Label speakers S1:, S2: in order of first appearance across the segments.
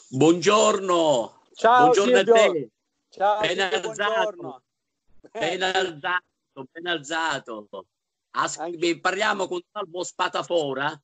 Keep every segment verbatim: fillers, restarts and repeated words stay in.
S1: Buongiorno,
S2: Ciao
S1: buongiorno a
S2: Silvio.
S1: te.
S2: Ciao
S1: Ben
S2: Silvio,
S1: alzato,
S2: buongiorno.
S1: ben
S2: Eh, sì,
S1: alzato, ben alzato. As-
S2: anche...
S1: beh, parliamo con Salvo Spatafora,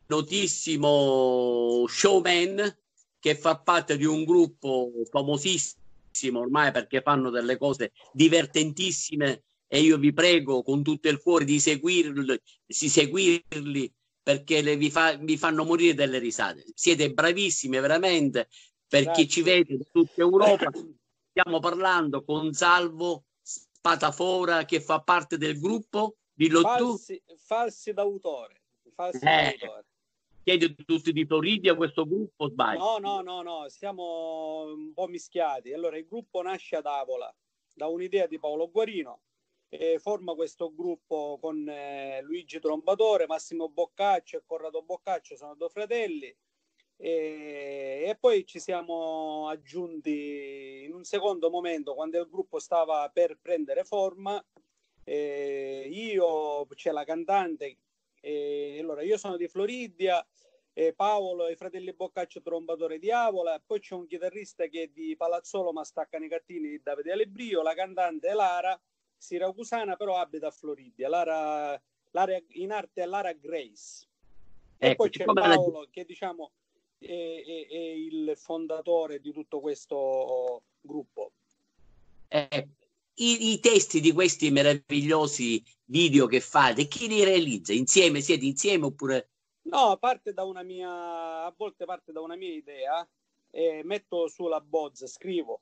S1: notissimo showman che fa parte di un gruppo famosissimo ormai perché fanno delle cose divertentissime e io vi prego con tutto il cuore di seguirli, di seguirli perché le- vi, fa- vi fanno morire delle risate. Siete bravissimi veramente per chi ci
S2: Grazie.
S1: vede da tutta Europa. Stiamo parlando con Salvo Spatafora che fa parte del gruppo. Dillo tu.
S2: Falsi, falsi d'autore. Falsi
S1: Eh,
S2: d'autore.
S1: chiedi tutti di Floridia questo gruppo, sbaglio.
S2: No, no, no, no, siamo un po' mischiati. Allora, il gruppo nasce ad Avola da un'idea di Paolo Guarino e forma questo gruppo con eh, Luigi Trombatore, Massimo Boccaccio e Corrado Boccaccio, sono due fratelli. E, e poi ci siamo aggiunti in un secondo momento quando il gruppo stava per prendere forma. Eh, io c'è la cantante, eh, allora io sono di Floridia, eh, Paolo e i fratelli Boccaccio trombatore di Avola, poi c'è un chitarrista che è di Palazzolo ma staccano i gattini di Davide Alebrio, la cantante è Lara, siracusana però abita a Floridia, Lara, Lara, in arte è Lara Grace. E
S1: Ecco,
S2: poi c'è
S1: siccome la,
S2: Paolo che diciamo è, è, è il fondatore di tutto questo gruppo.
S1: eh, i, i testi di questi meravigliosi video che fate, chi li realizza? Insieme? Siete insieme oppure...
S2: No, parte da una mia, a volte parte da una mia idea, e metto sulla bozza, scrivo,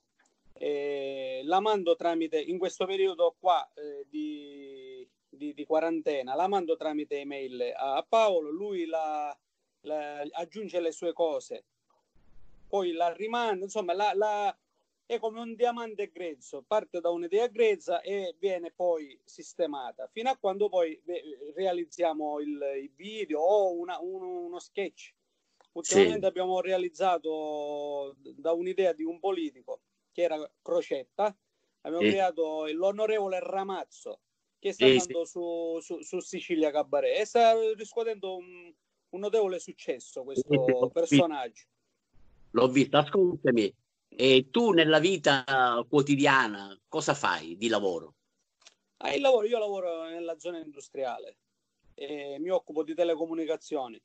S2: e la mando tramite, in questo periodo qua eh, di, di, di quarantena, la mando tramite email a Paolo, lui la, la, aggiunge le sue cose, poi la rimanda, insomma, la, la, è come un diamante grezzo, parte da un'idea grezza e viene poi sistemata, fino a quando poi realizziamo il, il video o una, uno, uno sketch. Ultimamente
S1: Sì,
S2: abbiamo realizzato da un'idea di un politico che era Crocetta, abbiamo
S1: sì,
S2: creato l'onorevole Ramazzo che sta
S1: sì, sì,
S2: andando su, su, su Sicilia Cabaret e sta riscuotendo un, un notevole successo
S1: sì, sì,
S2: questo
S1: l'ho visto,
S2: personaggio.
S1: l'ho visto. Ascoltami, e tu nella vita quotidiana cosa fai di lavoro?
S2: Ah, il lavoro, io lavoro nella zona industriale, e mi occupo di telecomunicazioni.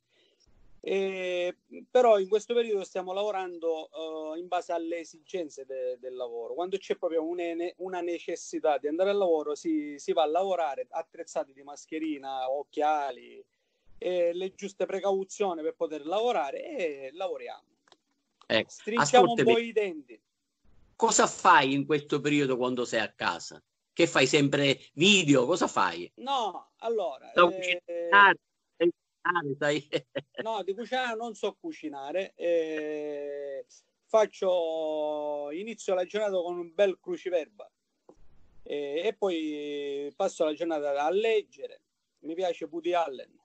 S2: E, però in questo periodo stiamo lavorando uh, in base alle esigenze de, del lavoro. Quando c'è proprio una, una necessità di andare al lavoro, si, si va a lavorare attrezzati di mascherina, occhiali e le giuste precauzioni per poter lavorare e lavoriamo.
S1: Ecco,
S2: Stringiamo un
S1: ascoltami,
S2: po' i denti.
S1: cosa fai in questo periodo quando sei a casa? Che fai sempre video? Cosa fai?
S2: No, allora,
S1: Sai
S2: eh,
S1: cucinare? Sai cucinare, sai-
S2: no, di cucinare non so cucinare. Eh, faccio, inizio la giornata con un bel cruciverba eh, e poi passo la giornata a leggere. Mi piace Woody Allen,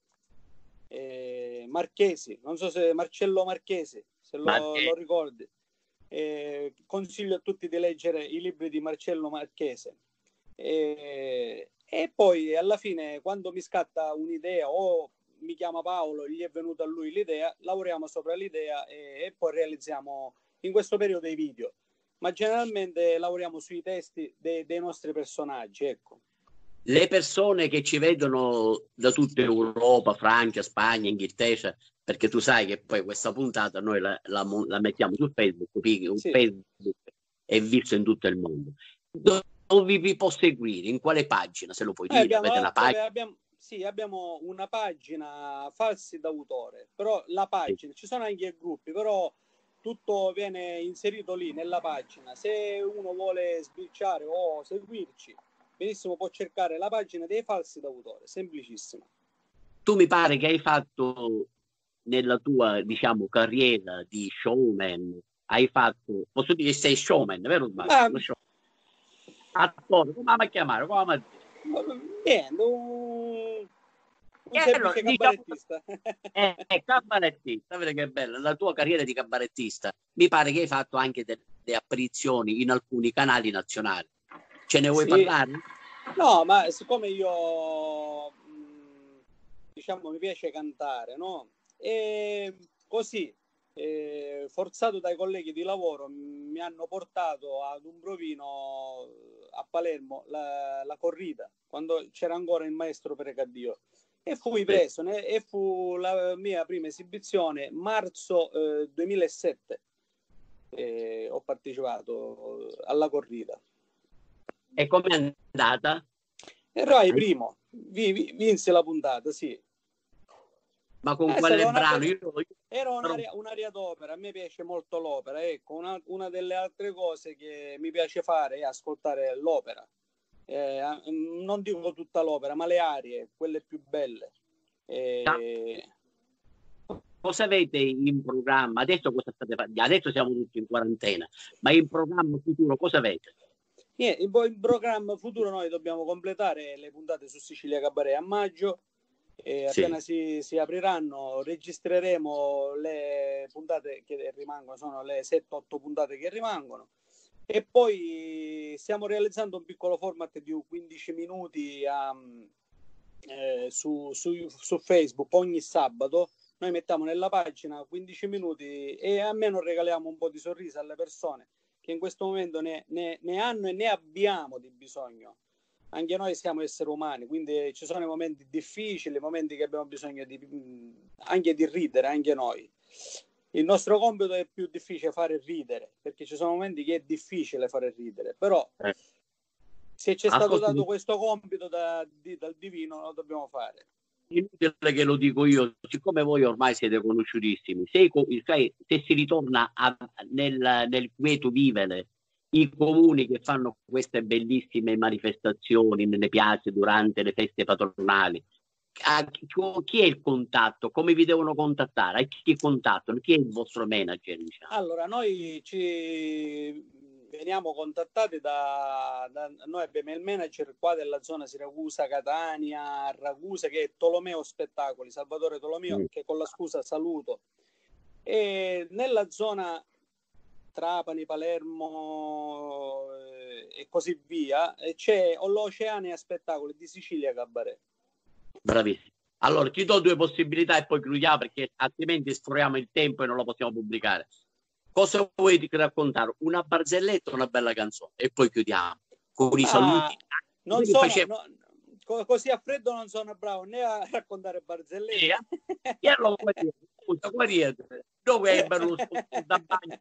S2: eh, Marchesi, non so se Marcello Marchesi, se
S1: Ma
S2: lo,
S1: che-
S2: lo ricordi. Eh, consiglio a tutti di leggere i libri di Marcello Marchese. E, e poi alla fine, quando mi scatta un'idea o mi chiama Paolo, gli è venuta a lui l'idea, lavoriamo sopra l'idea e, e poi realizziamo in questo periodo i video. Ma generalmente lavoriamo sui testi dei, dei nostri personaggi, ecco.
S1: le persone che ci vedono da tutta Europa, Francia, Spagna, Inghilterra, perché tu sai che poi questa puntata noi la, la, la mettiamo su Facebook, un
S2: Sì,
S1: Facebook è visto in tutto il mondo. Dove vi può seguire? In quale pagina? Se lo puoi
S2: noi
S1: dire,
S2: abbiamo,
S1: avete una
S2: vabbè,
S1: pagina?
S2: abbiamo, sì, abbiamo una pagina falsi d'autore, però la pagina, ci sono anche i gruppi, però tutto viene inserito lì nella pagina. Se uno vuole sbirciare o seguirci, benissimo, può cercare la pagina dei falsi d'autore, semplicissima.
S1: Tu mi pare che hai fatto nella tua, diciamo, carriera di showman, hai fatto, posso dire sei showman, vero o sbaglio?
S2: Ma
S1: Uno show- Attore, come mi chiamare? Come mi dire?
S2: niente, un, un
S1: E allora,
S2: semplice
S1: diciamo,
S2: cabarettista.
S1: è, è cabarettista, vedi che bella, la tua carriera di cabarettista, mi pare che hai fatto anche delle, delle apparizioni in alcuni canali nazionali. Ce ne vuoi
S2: Sì,
S1: parlare?
S2: no, ma siccome io mh, diciamo mi piace cantare, no? E così eh, forzato dai colleghi di lavoro, mi hanno portato ad un provino a Palermo, la, la corrida, quando c'era ancora il maestro Precadio. E fui preso, né? E fu la mia prima esibizione, marzo eh, duemilasette. Eh, ho partecipato alla corrida.
S1: E com'è andata?
S2: Erai primo, vi, vi, vinse la puntata, sì.
S1: Ma con eh, quale brano?
S2: Io, io... Era un'area, un'area d'opera, a me piace molto l'opera. Ecco, una, una delle altre cose che mi piace fare è ascoltare l'opera. Eh, non dico tutta l'opera, ma le arie, quelle più belle. Eh...
S1: Cosa avete in programma? Adesso cosa state facendo? Adesso siamo tutti in quarantena, ma in programma futuro cosa avete?
S2: Yeah, in, in programma futuro noi dobbiamo completare le puntate su Sicilia Cabaret a maggio. E appena sì. si, si apriranno, registreremo le puntate che rimangono, sono le sette otto puntate che rimangono. E poi stiamo realizzando un piccolo format di quindici minuti a, eh, su, su, su Facebook ogni sabato. Noi mettiamo nella pagina quindici minuti e almeno regaliamo un po' di sorriso alle persone che in questo momento ne, ne, ne hanno e ne abbiamo di bisogno. Anche noi siamo esseri umani, quindi ci sono i momenti difficili, momenti che abbiamo bisogno di, anche di ridere, anche noi. Il nostro compito è più difficile fare ridere, perché ci sono momenti che è difficile fare ridere, però eh. se ci è stato Ascolti. dato questo compito da, di, dal divino, lo dobbiamo fare.
S1: Inutile che lo dico io, siccome voi ormai siete conosciutissimi, se, se si ritorna a, nel, nel quieto vivere, i comuni che fanno queste bellissime manifestazioni nelle piazze durante le feste patronali, a chi, chi è il contatto? Come vi devono contattare? A chi contattano? Chi è il vostro manager? Diciamo?
S2: Allora, noi ci veniamo contattati da, da noi abbiamo il manager qua della zona Siracusa, Catania, Ragusa, che è Tolomeo Spettacoli, Salvatore Tolomeo, mm. che con la scusa saluto. E nella zona Trapani, Palermo eh, e così via, e c'è l'Oceania Spettacoli di Sicilia Cabaret.
S1: Bravissimo. Allora ti do due possibilità e poi chiudiamo, perché altrimenti sforiamo il tempo e non lo possiamo pubblicare. Cosa vuoi raccontare? Una barzelletta o una bella canzone? E poi chiudiamo con i ah, saluti.
S2: Non sono, facevo... no, così a freddo non sono bravo né a raccontare barzellette.
S1: E allora scusa, guarda, dove è Berlusconi da bagno?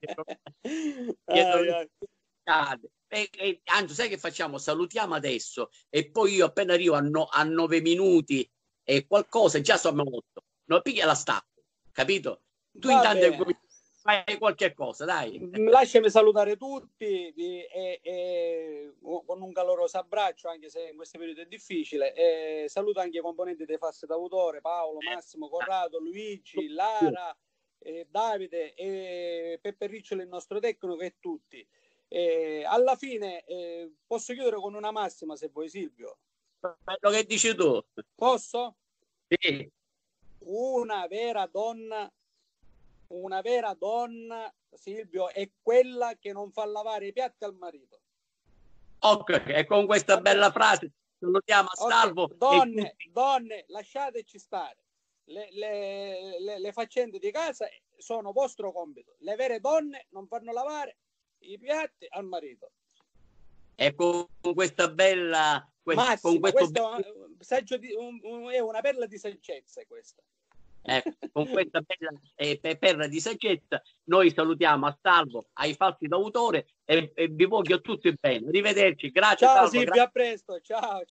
S1: E, e, anzi, sai che facciamo? Salutiamo adesso e poi io appena arrivo a, no, a nove minuti e qualcosa, già sono morto. Non piglia la stacco, capito? Tu Va intanto bene. Fai qualche cosa, dai.
S2: Lasciami salutare tutti e, e, con un caloroso abbraccio, anche se in questo periodo è difficile. E saluto anche i componenti dei Fasti d'autore, Paolo, Massimo, Corrado, Luigi, Lara, eh, Davide e Peppe Riccioli, il nostro tecnico, e tutti. E alla fine eh, posso chiudere con una massima, se vuoi, Silvio.
S1: Quello che dici tu.
S2: Posso?
S1: Sì.
S2: Una vera donna Una vera donna, Silvio, è quella che non fa lavare i piatti al marito.
S1: Ok, e con questa Vabbè. bella frase salutiamo a
S2: okay.
S1: salvo.
S2: Donne, donne, lasciateci stare. Le, le, le, le faccende di casa sono vostro compito. Le vere donne non fanno lavare i piatti al marito.
S1: E con questa bella...
S2: Massimo, con questo questo saggio di, un, un, è una perla di saggezza questa.
S1: Ecco, con questa bella eh, perla di saggezza noi salutiamo a salvo, ai Fasti d'autore e, e vi voglio tutti bene. Arrivederci, grazie.
S2: Ciao
S1: Salvo,
S2: Silvia,
S1: grazie.
S2: a presto, ciao.